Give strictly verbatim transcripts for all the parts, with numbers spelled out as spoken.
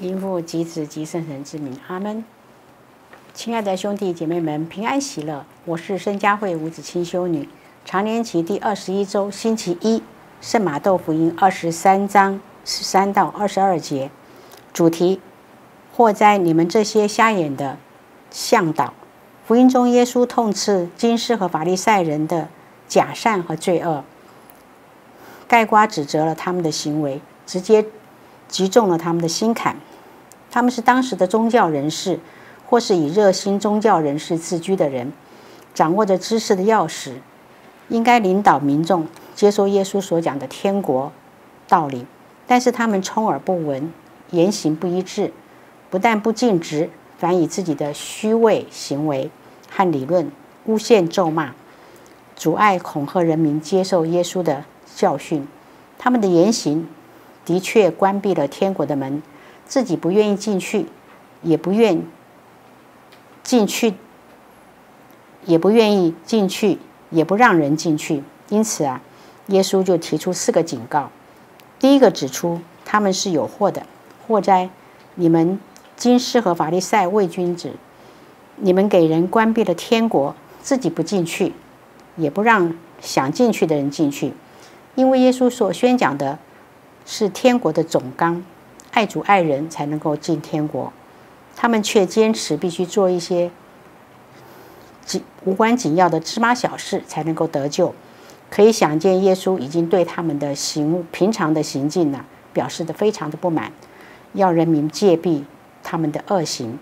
因父及子及圣神之名，阿们。亲爱的兄弟姐妹们，平安喜乐！我是申嘉慧吴子清修女，常年期第二十一周星期一，圣马窦福音二十三章十三到二十二节，主题：祸哉你们这些瞎眼的向导！福音中，耶稣痛斥经师和法利赛人的假善和罪恶，概括指责了他们的行为，直接击中了他们的心坎。他们是当时的宗教人士，或是以热心宗教人士自居的人，掌握着知识的钥匙，应该领导民众接受耶稣所讲的天国道理。但是他们充耳不闻，言行不一致，不但不尽职，反以自己的虚伪行为和理论诬陷咒骂，阻碍恐吓人民接受耶稣的教训。他们的言行的确关闭了天国的门，自己不愿意进去，也不愿进去，也不愿意进去，也不让人进去。因此啊，耶稣就提出四个警告。第一个指出他们是有祸的，祸哉你们经师和法利赛伪君子，你们给人关闭了天国，自己不进去，也不让想进去的人进去。因为耶稣所宣讲的是天国的总纲，爱主爱人才能够进天国，他们却坚持必须做一些无关紧要的芝麻小事才能够得救。可以想见，耶稣已经对他们的行平常的行径呢、啊，表示得非常的不满，要人民戒避他们的恶行。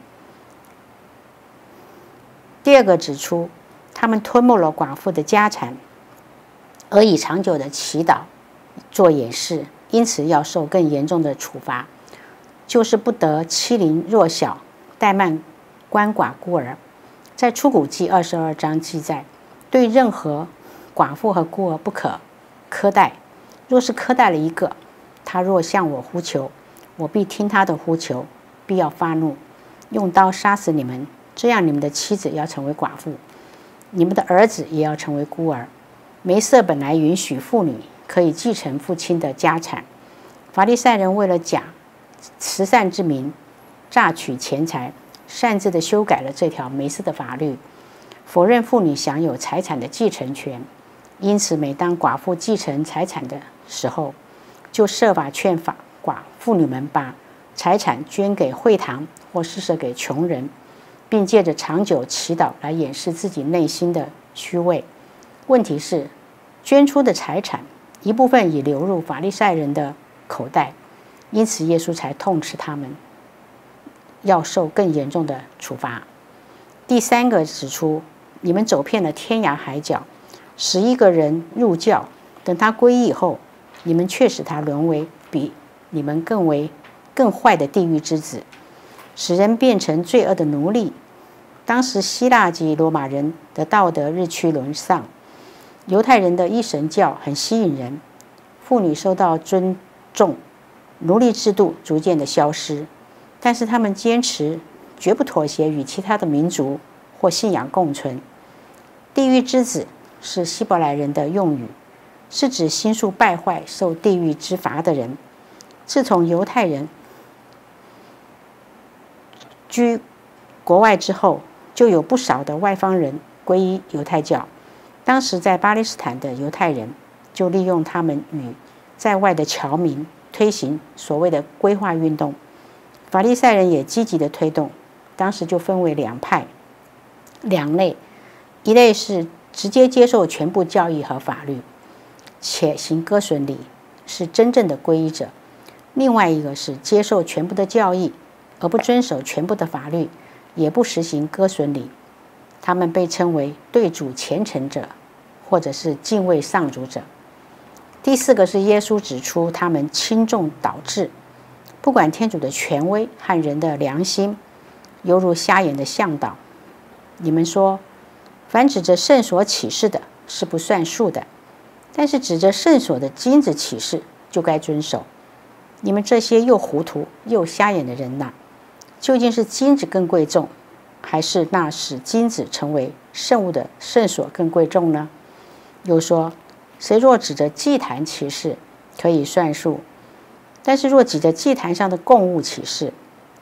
第二个指出，他们吞没了寡妇的家产，而以长久的祈祷做掩饰，因此要受更严重的处罚，就是不得欺凌弱小，怠慢鳏寡孤儿。在出谷记二十二章记载，对任何寡妇和孤儿不可苛待，若是苛待了一个，他若向我呼求，我必听他的呼求，必要发怒，用刀杀死你们。这样你们的妻子要成为寡妇，你们的儿子也要成为孤儿。梅瑟本来允许妇女可以继承父亲的家产，法利赛人为了假慈善之名榨取钱财，擅自的修改了这条梅瑟的法律，否认妇女享有财产的继承权。因此每当寡妇继承财产的时候，就设法劝法寡妇女们把财产捐给会堂或施舍给穷人，并借着长久祈祷来掩饰自己内心的虚伪。问题是，捐出的财产一部分已流入法利赛人的口袋，因此耶稣才痛斥他们，要受更严重的处罚。第三个指出，你们走遍了天涯海角，使一个人入教，等他皈依以后，你们却使他沦为比你们更为更坏的地狱之子，使人变成罪恶的奴隶。当时希腊及罗马人的道德日趋沦丧，犹太人的一神教很吸引人，妇女受到尊重，奴隶制度逐渐的消失。但是他们坚持绝不妥协与其他的民族或信仰共存。地狱之子是希伯来人的用语，是指心术败坏、受地狱之罚的人。自从犹太人居国外之后，就有不少的外邦人皈依犹太教。当时在巴勒斯坦的犹太人就利用他们与在外的侨民推行所谓的归化运动，法利赛人也积极的推动。当时就分为两派两类，一类是直接接受全部教义和法律，且行割损礼，是真正的皈依者；另外一个是接受全部的教义，而不遵守全部的法律，也不实行割损礼。他们被称为对主虔诚者，或者是敬畏上主者。第四个是耶稣指出他们轻重倒置，不管天主的权威和人的良心，犹如瞎眼的向导。你们说，凡指着圣所起誓的是不算数的，但是指着圣所的金子起誓就该遵守。你们这些又糊涂又瞎眼的人呐，究竟是金子更贵重，还是那使金子成为圣物的圣所更贵重呢？又说，谁若指着祭坛起誓，可以算数；但是若指着祭坛上的供物起誓，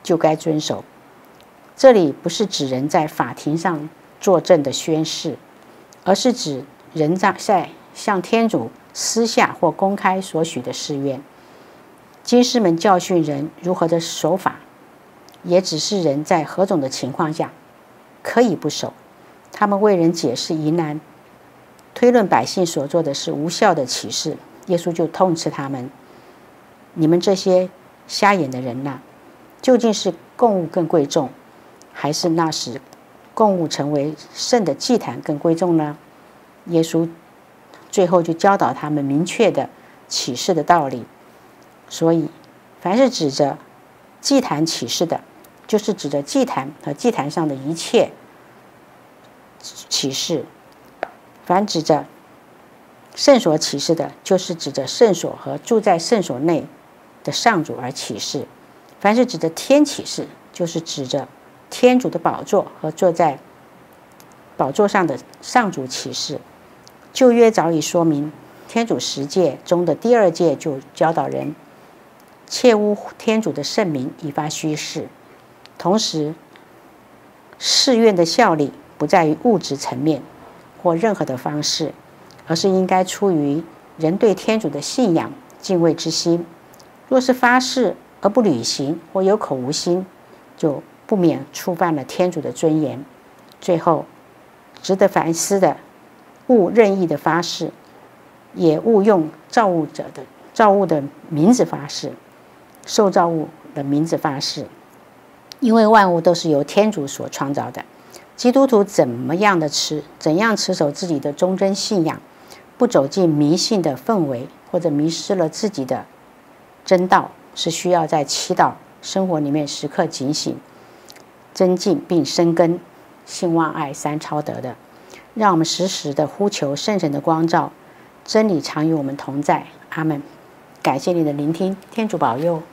就该遵守。这里不是指人在法庭上作证的宣誓，而是指人在向天主私下或公开所许的誓愿。经师们教训人如何的守法，也只是人在何种的情况下可以不守。他们为人解释疑难，推论百姓所做的是无效的启示。耶稣就痛斥他们：你们这些瞎眼的人呐、啊，究竟是供物更贵重，还是那使供物成为圣的祭坛更贵重呢？耶稣最后就教导他们明确的启示的道理。所以凡是指着祭坛启示的，就是指着祭坛和祭坛上的一切启示；凡指着圣所启示的，就是指着圣所和住在圣所内的上主而启示；凡是指着天启示，就是指着天主的宝座和坐在宝座上的上主启示。旧约早已说明，天主十诫中的第二诫就教导人切污天主的圣名，以发虚誓。同时，誓愿的效力不在于物质层面或任何的方式，而是应该出于人对天主的信仰、敬畏之心。若是发誓而不履行，或有口无心，就不免触犯了天主的尊严。最后，值得反思的，勿任意的发誓，也勿用造物者的造物的名字发誓，受造物的名字发誓，因为万物都是由天主所创造的。基督徒怎么样的持怎样持守自己的忠贞信仰，不走进迷信的氛围，或者迷失了自己的真道，是需要在祈祷生活里面时刻警醒、增进并深耕信望爱三超德的。让我们时时的呼求圣神的光照，真理常与我们同在。阿们。感谢你的聆听，天主保佑。